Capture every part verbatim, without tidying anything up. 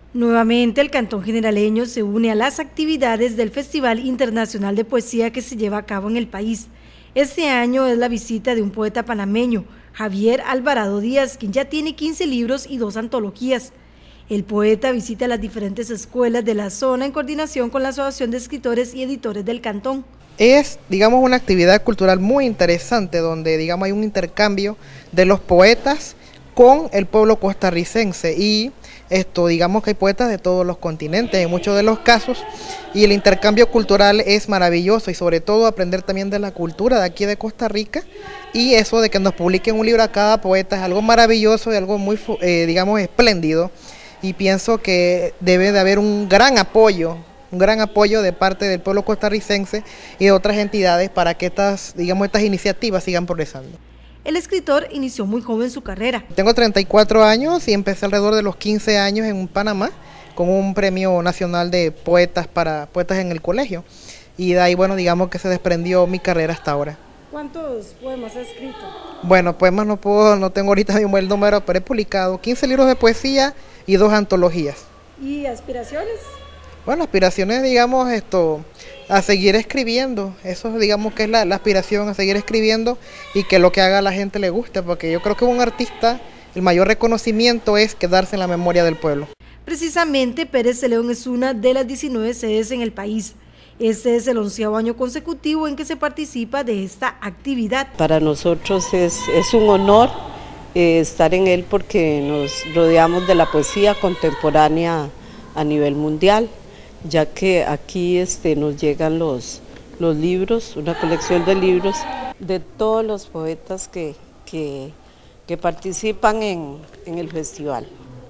Nuevamente, el Cantón Generaleño se une a las actividades del Festival Internacional de Poesía que se lleva a cabo en el país. Este año es la visita de un poeta panameño, Javier Alvarado Díaz, quien ya tiene quince libros y dos antologías. El poeta visita las diferentes escuelas de la zona en coordinación con la Asociación de Escritores y Editores del Cantón. Es, digamos, una actividad cultural muy interesante donde, digamos, hay un intercambio de los poetas con el pueblo costarricense y esto, digamos que hay poetas de todos los continentes en muchos de los casos y el intercambio cultural es maravilloso y sobre todo aprender también de la cultura de aquí de Costa Rica y eso de que nos publiquen un libro a cada poeta es algo maravilloso y algo muy, eh, digamos, espléndido y pienso que debe de haber un gran apoyo un gran apoyo de parte del pueblo costarricense y de otras entidades para que estas, digamos, estas iniciativas sigan progresando. El escritor inició muy joven su carrera. Tengo treinta y cuatro años y empecé alrededor de los quince años en Panamá con un premio nacional de poetas para poetas en el colegio y de ahí, bueno, digamos que se desprendió mi carrera hasta ahora. ¿Cuántos poemas has escrito? Bueno, poemas no puedo, no tengo ahorita mismo el número, pero he publicado quince libros de poesía y dos antologías. ¿Y aspiraciones? Bueno, aspiraciones, digamos, esto, a seguir escribiendo, eso digamos que es la, la aspiración, a seguir escribiendo y que lo que haga a la gente le guste, porque yo creo que un artista, el mayor reconocimiento es quedarse en la memoria del pueblo. Precisamente Pérez de León es una de las diecinueve sedes en el país. Este es el onceavo año consecutivo en que se participa de esta actividad. Para nosotros es, es un honor eh, estar en él porque nos rodeamos de la poesía contemporánea a nivel mundial, ya que aquí este, nos llegan los, los libros, una colección de libros de todos los poetas que, que, que participan en, en el festival.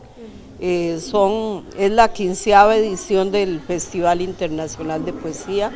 Eh, son, es la quinceava edición del Festival Internacional de Poesía.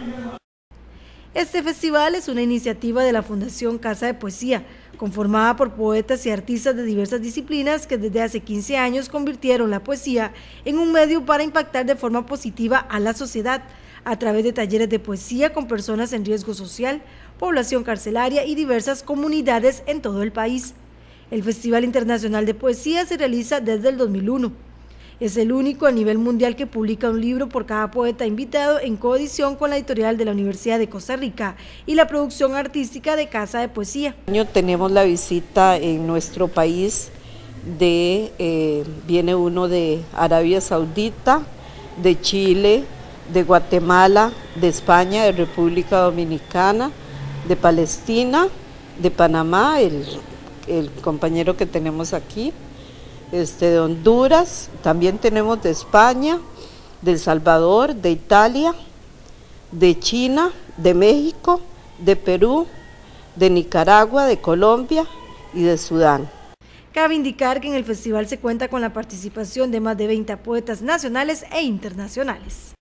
Este festival es una iniciativa de la Fundación Casa de Poesía, conformada por poetas y artistas de diversas disciplinas que desde hace quince años convirtieron la poesía en un medio para impactar de forma positiva a la sociedad, a través de talleres de poesía con personas en riesgo social, población carcelaria y diversas comunidades en todo el país. El Festival Internacional de Poesía se realiza desde el dos mil uno. Es el único a nivel mundial que publica un libro por cada poeta invitado en coedición con la editorial de la Universidad de Costa Rica y la producción artística de Casa de Poesía. Este año tenemos la visita en nuestro país de, eh, viene uno de Arabia Saudita, de Chile, de Guatemala, de España, de República Dominicana, de Palestina, de Panamá, el, el compañero que tenemos aquí. Este, de Honduras, también tenemos de España, de El Salvador, de Italia, de China, de México, de Perú, de Nicaragua, de Colombia y de Sudán. Cabe indicar que en el festival se cuenta con la participación de más de veinte poetas nacionales e internacionales.